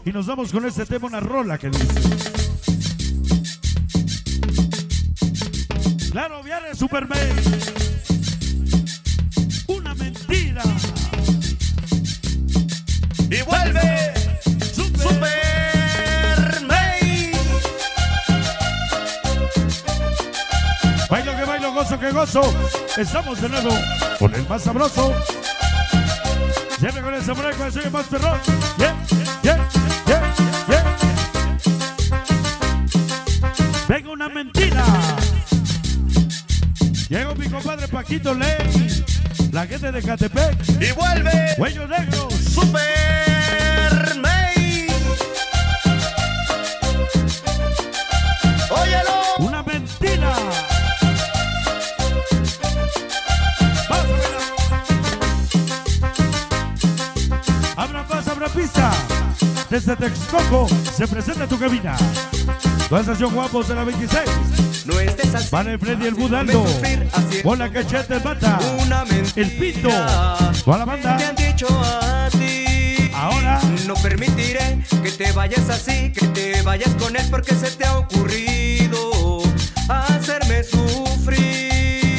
Y nos vamos con este tema, una rola que dice. Claro, viene Superman. Una mentira. Y vuelve Superman. Bailo que bailo, gozo que gozo. Estamos de nuevo con el más sabroso. Siempre con el samurai, con el suyo más perrón. Yeah, yeah, yeah, yeah. Venga una mentira. Llegó mi compadre Paquito Ley, la gente de Catepec. Y vuelve Cuello negro. Superman. Óyelo. Una mentira. Abra pista. Desde Texcoco se presenta tu cabina. La estación Guapos de la 26. No estés así. Vale Freddy el Budaldo. Hola Cachete Mata. El Pito. Toda la banda. Te han dicho a ti. Ahora. No permitiré que te vayas así, que te vayas con él porque se te ha ocurrido hacerme sufrir.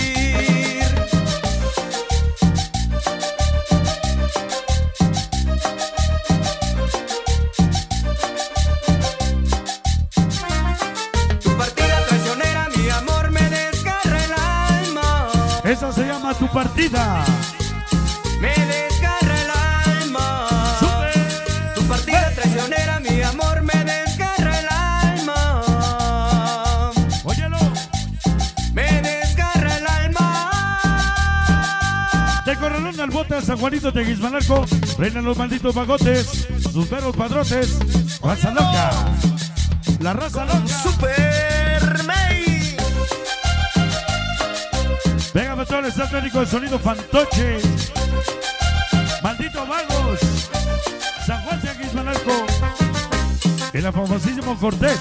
Eso se llama tu partida. Me desgarra el alma. Super. Tu partida traicionera, mi amor, me desgarra el alma. Óyelo. Me desgarra el alma. De Corralón al Bote a San Juanito de Guismanalco, reinan los malditos bagotes, sus veros padrotes, raza loca. La raza loca. Superman. Venga, patrón, está técnico de sonido Fantoche. Maldito Vagos. San Juan de Guismanalco. El famosísimo Cortés.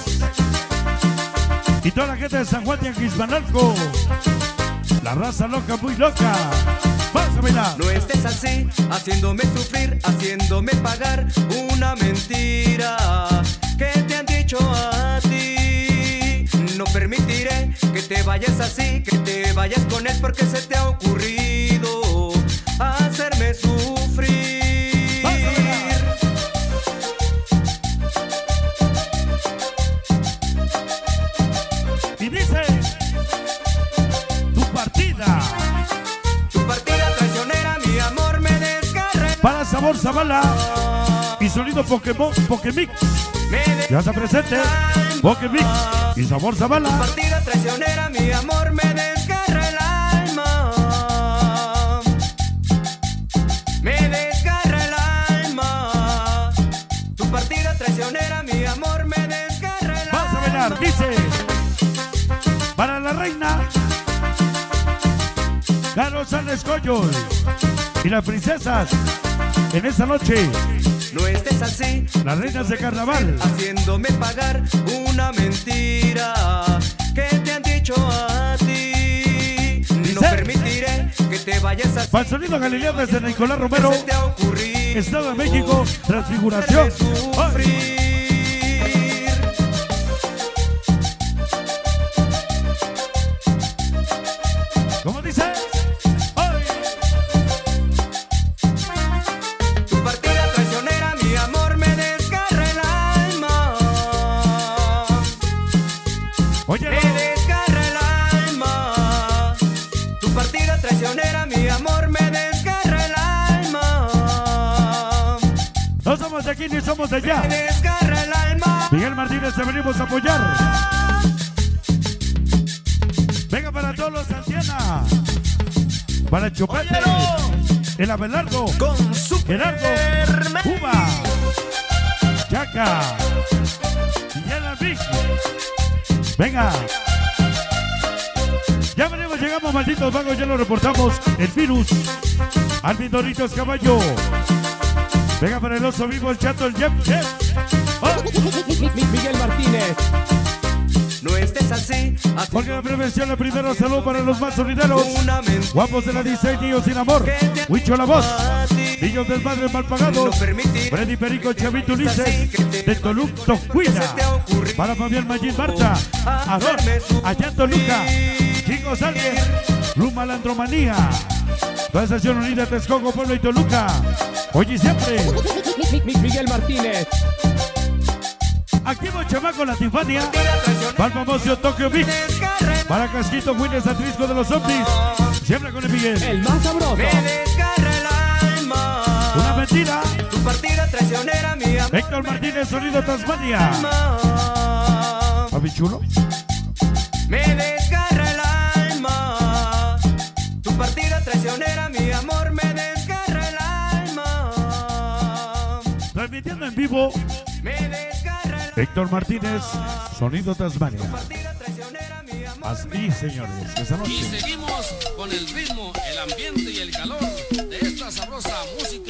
Y toda la gente de San Juan de Guismanalco. La raza loca, muy loca. Vamos a bailar. No estés así, haciéndome sufrir, haciéndome pagar una mentira que te han dicho a ti. No permitiré que te vayas así, que te vayas con él porque se te ha ocurrido hacerme sufrir. Y dice, tu partida. Tu partida traicionera, mi amor, me desgarra. Para Sabor Zavala y sonido Pokémon, Pokémix. Ya está presente, Pokémix y Sabor Zavala. Tu partida traicionera, mi amor, me desgarra el alma. Me desgarra el alma. Tu partida traicionera, mi amor, me desgarra el alma. Vamos a bailar, dice. Para la reina Carlos Sánchez Coyol y las princesas en esta noche. No estés así, las reinas de carnaval, haciéndome pagar una mentira que te han dicho a ti. No permitiré que te vayas así. Para el sonido Galileo desde Nicolás Romero, Estado de México, Transfiguración. ¿Cómo dice? Oye, me desgarra el alma. Tu partida traicionera, mi amor, me desgarra el alma. No somos de aquí ni somos de allá. Me desgarra el alma. Miguel Martínez, te venimos a apoyar. Venga para todos los Santiana. Para el Chupete, el Abelardo, con Gerardo, Cuba, Chaca y el Big. Venga. Ya venimos, llegamos, malditos vagos, ya lo reportamos. El virus. Alvin Doritos Caballo. Venga para el oso vivo, el chato, el Jeff. Oh. Miguel Martínez. no estés así. Porque la prevención, la primera salud para los más sonideros. Guapos de la 16, niños sin amor. Huicho la voz. Niños del padre mal pagados. Freddy Perico, Chavito Ulises. De Toluca, Tocuina. Para Fabián Magín Marta. Ador, allá Toluca. Chicos alguien. Luma Landromanía. Toda estación unida, Texcoco, Pueblo y Toluca. Hoy y siempre. Miguel Martínez. Activo Chamaco Latifania. Para el famoso Tokyo Beach. Para Casquito Winnes, Atrisco de los Ovnis. Siempre con el Miguel. El más sabroso. Me desgarra el alma. Una mentira. Tu partida traicionera mía. Héctor Martínez, Sonido Tasmania. ¿Papi chulo? Me desgarra el alma. Tu partida traicionera, mi amor, me desgarra el alma. Transmitiendo en vivo. Me desgarra el Héctor Martínez, Sonido Tasmania. partida traicionera, mi amor. Así, señores, esta noche. Y seguimos con el ritmo, el ambiente y el calor de esta sabrosa música.